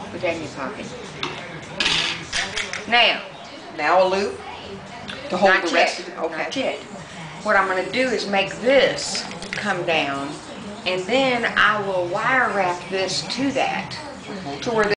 Put that in your pocket. Now a loop to hold not the yet. rest of the, Not okay. yet. What I'm going to do is make this come down, and then I will wire wrap this to that, to where